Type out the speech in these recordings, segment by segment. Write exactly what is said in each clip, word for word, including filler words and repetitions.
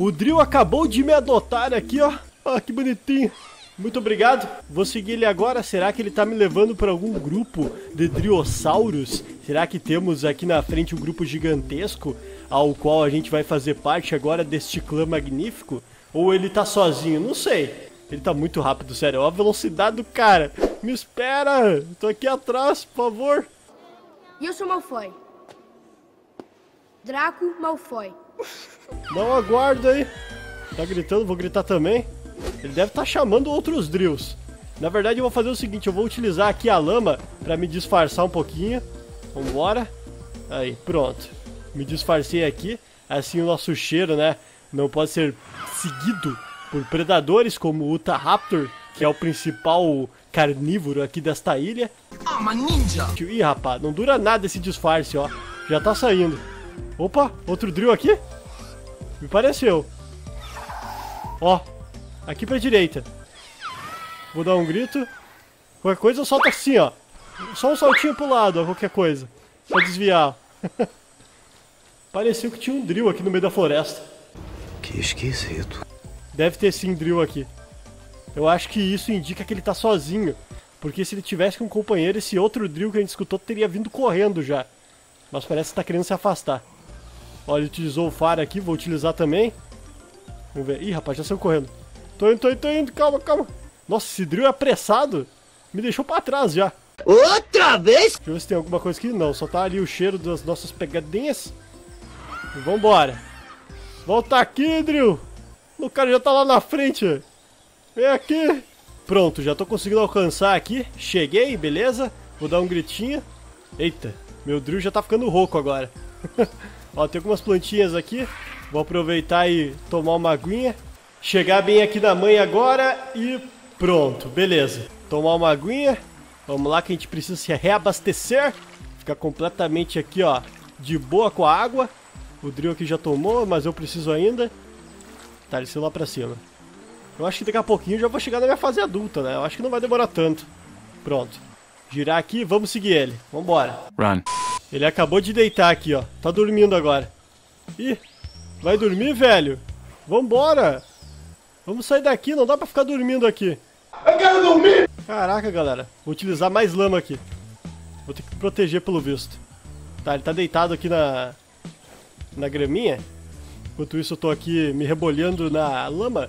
O Drill acabou de me adotar aqui, ó. Ah, que bonitinho. Muito obrigado. Vou seguir ele agora. Será que ele tá me levando para algum grupo de driossauros? Será que temos aqui na frente um grupo gigantesco ao qual a gente vai fazer parte agora deste clã magnífico? Ou ele tá sozinho? Não sei. Ele tá muito rápido, sério. Olha a velocidade do cara. Me espera. Tô aqui atrás, por favor. Eu sou Malfoy. Draco Malfoy. Dá um aguardo aí. Tá gritando, vou gritar também. Ele deve estar chamando outros drills. Na verdade eu vou fazer o seguinte, eu vou utilizar aqui a lama pra me disfarçar um pouquinho. Vambora. Aí, pronto. Me disfarcei aqui. Assim o nosso cheiro, né, não pode ser seguido por predadores como o Utahraptor, que é o principal carnívoro aqui desta ilha. Ah, uma ninja! Ih, rapaz, não dura nada esse disfarce, ó. Já tá saindo. Opa, outro drill aqui? Me pareceu. Ó, aqui pra direita. Vou dar um grito. Qualquer coisa eu solto assim, ó. Só um saltinho pro lado, ó, qualquer coisa. Só desviar. Pareceu que tinha um drill aqui no meio da floresta. Que esquisito. Deve ter sim drill aqui. Eu acho que isso indica que ele tá sozinho. Porque se ele tivesse com um companheiro, esse outro drill que a gente escutou teria vindo correndo já. Mas parece que tá querendo se afastar. Olha, ele utilizou o faro aqui, vou utilizar também. Vamos ver. Ih, rapaz, já saiu correndo. Tô indo, tô indo, tô indo, calma, calma. Nossa, esse drill é apressado. Me deixou pra trás já. Outra vez? Deixa eu ver se tem alguma coisa aqui. Não, só tá ali o cheiro das nossas pegadinhas. E vambora. Volta aqui, drill. O cara já tá lá na frente. Vem aqui. Pronto, já tô conseguindo alcançar aqui. Cheguei, beleza. Vou dar um gritinho. Eita, meu drill já tá ficando rouco agora. Ó, tem algumas plantinhas aqui. Vou aproveitar e tomar uma aguinha. Chegar bem aqui na mãe agora e pronto, beleza. Tomar uma aguinha. Vamos lá que a gente precisa se reabastecer. Ficar completamente aqui, ó, de boa com a água. O drill aqui já tomou, mas eu preciso ainda. Tá, ele saiu lá pra cima. Eu acho que daqui a pouquinho eu já vou chegar na minha fase adulta, né? Eu acho que não vai demorar tanto. Pronto. Girar aqui, vamos seguir ele. Vambora. Run. Ele acabou de deitar aqui, ó. Tá dormindo agora. Ih, vai dormir, velho? Vambora. Vamos sair daqui, não dá pra ficar dormindo aqui. Eu quero dormir! Caraca, galera. Vou utilizar mais lama aqui. Vou ter que proteger pelo visto. Tá, ele tá deitado aqui na... na graminha. Enquanto isso eu tô aqui me rebolhando na lama.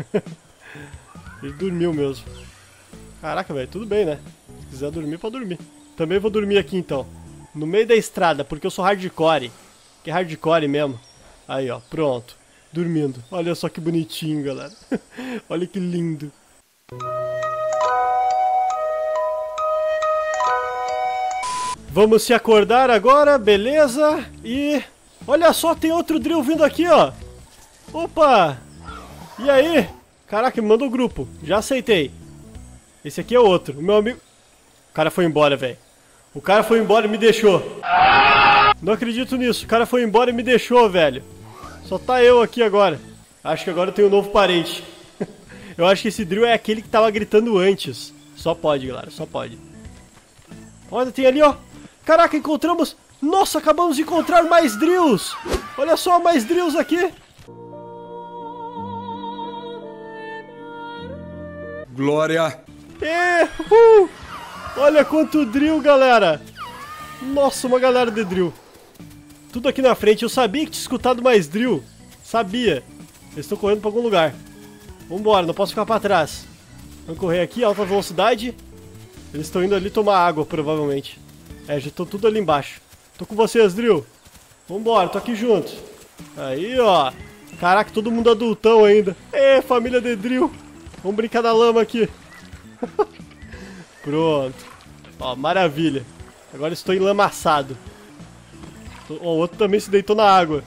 Ele dormiu mesmo. Caraca, velho, tudo bem, né? Se quiser dormir, pode dormir. Também vou dormir aqui então. No meio da estrada, porque eu sou hardcore. Que é hardcore mesmo. Aí, ó, pronto. Dormindo. Olha só que bonitinho, galera. Olha que lindo. Vamos se acordar agora, beleza? E... olha só, tem outro drill vindo aqui, ó. Opa! E aí? Caraca, me manda o grupo. Já aceitei. Esse aqui é outro. O meu amigo... o cara foi embora, velho. O cara foi embora e me deixou. Não acredito nisso. O cara foi embora e me deixou, velho. Só tá eu aqui agora. Acho que agora eu tenho um novo parente. Eu acho que esse drill é aquele que tava gritando antes. Só pode, galera. Só pode. Olha, tem ali, ó. Caraca, encontramos... nossa, acabamos de encontrar mais drills. Olha só, mais drills aqui. Glória! É, uhul. Olha quanto drill, galera. Nossa, uma galera de drill. Tudo aqui na frente. Eu sabia que tinha escutado mais drill. Sabia. Eles estão correndo pra algum lugar. Vambora, não posso ficar pra trás. Vamos correr aqui, alta velocidade. Eles estão indo ali tomar água, provavelmente. É, já estão tudo ali embaixo. Tô com vocês, drill. Vambora, tô aqui junto. Aí, ó. Caraca, todo mundo adultão ainda. É, família de drill. Vamos brincar na lama aqui. Pronto. Ó, maravilha. Agora estou enlamaçado. Ó, o outro também se deitou na água.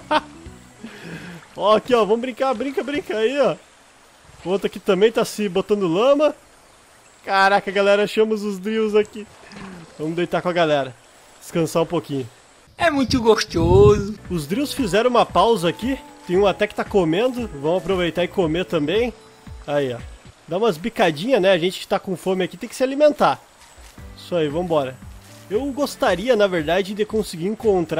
Ó, aqui, ó. Vamos brincar, brinca, brinca. Aí, ó. O outro aqui também tá se botando lama. Caraca, galera, achamos os drills aqui. Vamos deitar com a galera. Descansar um pouquinho. É muito gostoso. Os drills fizeram uma pausa aqui. Tem um até que tá comendo. Vamos aproveitar e comer também. Aí, ó. Dá umas bicadinhas, né? A gente que tá com fome aqui tem que se alimentar. Isso aí, vambora. Eu gostaria, na verdade, de conseguir encontrar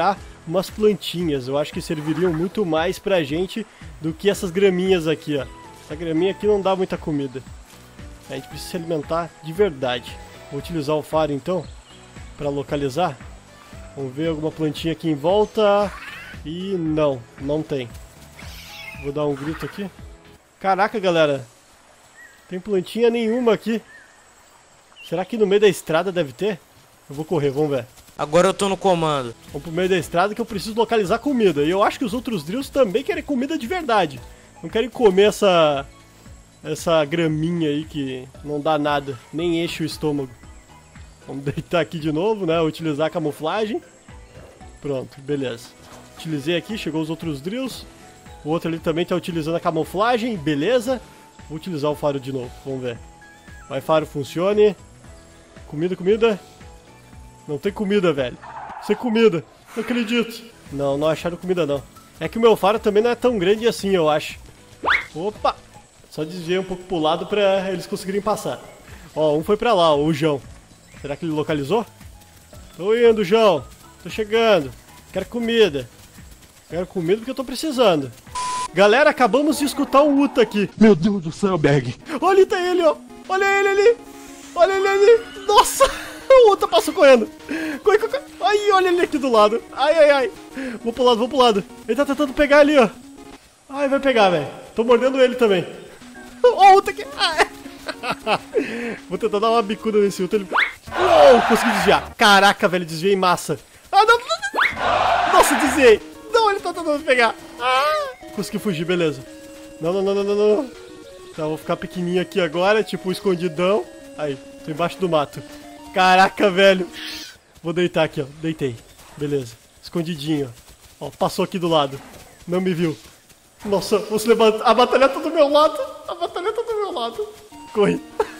umas plantinhas. Eu acho que serviriam muito mais pra gente do que essas graminhas aqui, ó. Essa graminha aqui não dá muita comida. A gente precisa se alimentar de verdade. Vou utilizar o faro então pra localizar. Vamos ver alguma plantinha aqui em volta. E não, não tem. Vou dar um grito aqui. Caraca, galera. Tem plantinha nenhuma aqui. Será que no meio da estrada deve ter? Eu vou correr, vamos ver. Agora eu tô no comando. Vamos pro meio da estrada que eu preciso localizar comida. E eu acho que os outros drills também querem comida de verdade. Não querem comer essa... Essa graminha aí que não dá nada. Nem enche o estômago. Vamos deitar aqui de novo, né? Utilizar a camuflagem. Pronto, beleza. Utilizei aqui, chegou os outros drills. O outro ali também tá utilizando a camuflagem. Beleza. Vou utilizar o faro de novo, vamos ver. Vai, faro, funcione. Comida, comida. Não tem comida, velho. Sem comida, não acredito. Não, não acharam comida não. É que o meu faro também não é tão grande assim, eu acho. Opa! Só desviei um pouco pro lado pra eles conseguirem passar. Ó, um foi pra lá, ó, o João. Será que ele localizou? Tô indo, João. Tô chegando. Quero comida. Quero comida porque eu tô precisando. Galera, acabamos de escutar um Uta aqui. Meu Deus do céu, Berg. Olha, tá ele, ó. Olha ele ali. Olha ele ali. Nossa, o Uta passou correndo. Corre, corre, corre. Ai, olha ele aqui do lado. Ai, ai, ai. Vou pro lado, vou pro lado. Ele tá tentando pegar ali, ó. Ai, vai pegar, velho. Tô mordendo ele também. Ó, o Uta aqui. Ai. Vou tentar dar uma bicuda nesse Uta. Ele... Uou, consegui desviar. Caraca, velho, desviei em massa. Ah, não. Nossa, desviei. Não, ele tá tentando pegar. Ah, consegui fugir, beleza. Não, não, não, não, não, não. Tá, vou ficar pequenininho aqui agora, tipo escondidão. Aí, tô embaixo do mato. Caraca, velho. Vou deitar aqui, ó. Deitei. Beleza. Escondidinho, ó. Ó, passou aqui do lado. Não me viu. Nossa, você levanta. A batalha tá do meu lado. A batalha tá do meu lado. Corri.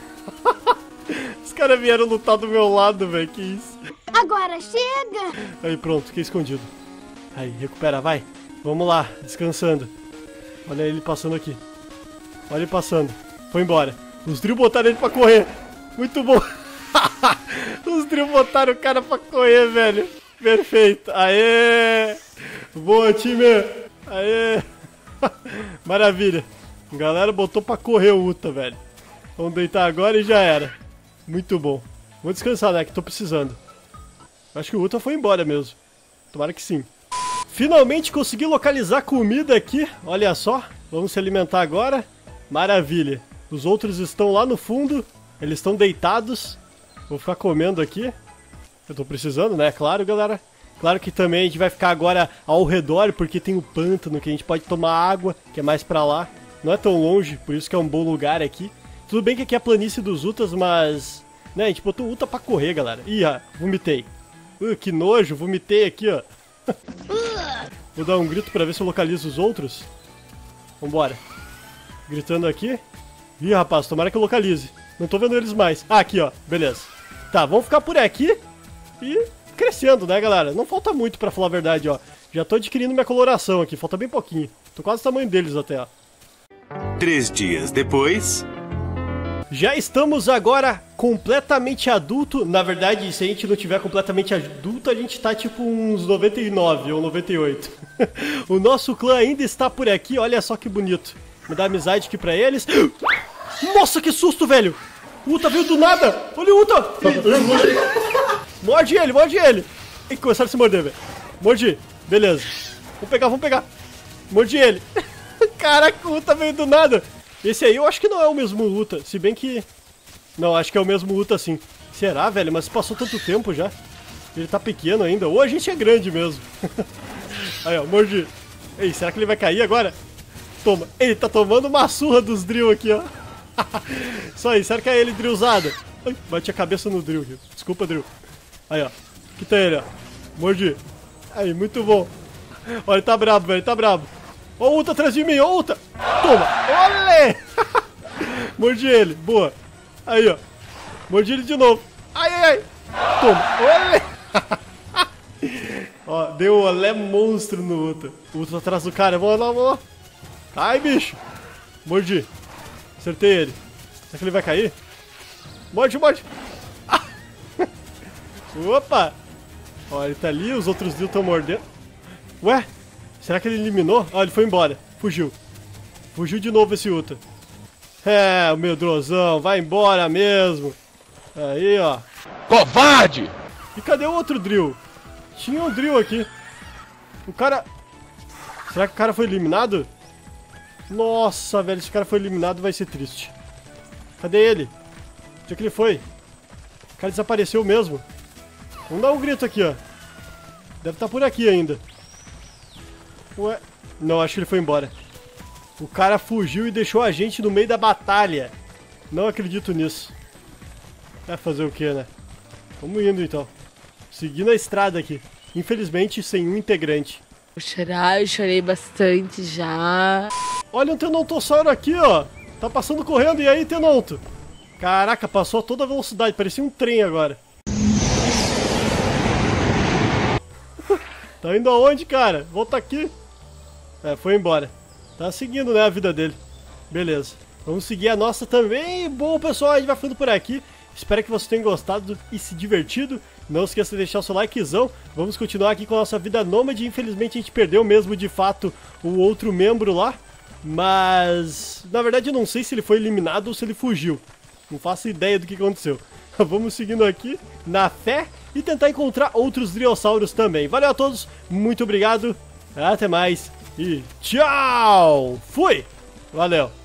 Os caras vieram lutar do meu lado, velho. Que isso. Agora chega! Aí, pronto. Fiquei escondido. Aí, recupera, vai. Vamos lá, descansando. Olha ele passando aqui. Olha ele passando. Foi embora. Os drill botaram ele pra correr. Muito bom. Os drill botaram o cara pra correr, velho. Perfeito. Aê! Boa, time. Aê! Maravilha. A galera botou pra correr o Uta, velho. Vamos deitar agora e já era. Muito bom. Vou descansar, né? Que tô precisando. Acho que o Uta foi embora mesmo. Tomara que sim. Finalmente consegui localizar comida aqui, olha só, vamos se alimentar agora, maravilha. Os outros estão lá no fundo, eles estão deitados, vou ficar comendo aqui, eu tô precisando, né, claro, galera. Claro que também a gente vai ficar agora ao redor, porque tem o pântano que a gente pode tomar água, que é mais pra lá, não é tão longe, por isso que é um bom lugar aqui. Tudo bem que aqui é a planície dos Utas, mas, né, a gente botou Uta pra correr, galera. Ih, ah, vomitei. Uh, que nojo, vomitei aqui, ó. Vou dar um grito pra ver se eu localizo os outros. Vambora. Gritando aqui. Ih, rapaz, tomara que eu localize. Não tô vendo eles mais. Ah, aqui, ó. Beleza. Tá, vamos ficar por aqui. E crescendo, né, galera? Não falta muito, pra falar a verdade, ó. Já tô adquirindo minha coloração aqui. Falta bem pouquinho. Tô quase o tamanho deles até, ó. Três dias depois... Já estamos agora completamente adulto. Na verdade, se a gente não tiver completamente adulto, a gente tá tipo uns noventa e nove ou noventa e oito. O nosso clã ainda está por aqui, olha só que bonito. Me dá amizade aqui pra eles. Nossa, que susto, velho! O Uta veio do nada! Olha o Uta! Morde ele, morde ele! Tem que começar a se morder, velho. Mordi, beleza. Vamos pegar, vamos pegar. Mordi ele. Caraca, o Uta veio do nada. Esse aí eu acho que não é o mesmo Uta, se bem que... Não, acho que é o mesmo Uta sim. Será, velho? Mas passou tanto tempo já. Ele tá pequeno ainda. Ou a gente é grande mesmo. Aí, ó, mordi. Ei, será que ele vai cair agora? Toma. Ele tá tomando uma surra dos drill aqui, ó. Só aí, será que é ele drillzada? Ai, bati a cabeça no drill aqui. Desculpa, drill. Aí, ó. Aqui tá ele, ó. Mordi. Aí, muito bom. Ó, ele tá brabo, velho. Ele tá brabo. Ó o Uta atrás de mim, ó o Uta. Toma. Olê. Mordi ele. Boa. Aí, ó. Mordi ele de novo. Ai, ai, ai. Toma. Olê. Ó, deu um olé monstro no Uta. O Uta tá atrás do cara. Vamos lá, vamos lá. Ai, bicho. Mordi. Acertei ele. Será que ele vai cair? Morde, morde. Ah. Opa. Ó, ele tá ali. Os outros Dio estão mordendo. Ué? Será que ele eliminou? Ah, ele foi embora. Fugiu. Fugiu de novo esse Uta. É, o medrosão. Vai embora mesmo. Aí, ó. Covarde! E cadê o outro drill? Tinha um drill aqui. O cara... Será que o cara foi eliminado? Nossa, velho. Se o cara foi eliminado vai ser triste. Cadê ele? Onde é que ele foi? O cara desapareceu mesmo. Vamos dar um grito aqui, ó. Deve estar por aqui ainda. Ué? Não, acho que ele foi embora. O cara fugiu e deixou a gente no meio da batalha. Não acredito nisso. Vai fazer o que, né? Vamos indo então. Seguindo a estrada aqui. Infelizmente sem um integrante. Vou chorar, eu chorei bastante já. Olha um Tenontossauro aqui, ó. Tá passando correndo. E aí, Tenonto? Caraca, passou a toda velocidade. Parecia um trem agora. Tá indo aonde, cara? Volta aqui. É, foi embora. Tá seguindo, né, a vida dele. Beleza. Vamos seguir a nossa também. Bom, pessoal, a gente vai ficando por aqui. Espero que vocês tenham gostado e se divertido. Não esqueça de deixar o seu likezão. Vamos continuar aqui com a nossa vida nômade. Infelizmente a gente perdeu mesmo, de fato, o outro membro lá. Mas, na verdade, eu não sei se ele foi eliminado ou se ele fugiu. Não faço ideia do que aconteceu. Vamos seguindo aqui, na fé, e tentar encontrar outros driossauros também. Valeu a todos, muito obrigado, até mais e tchau! Fui! Valeu!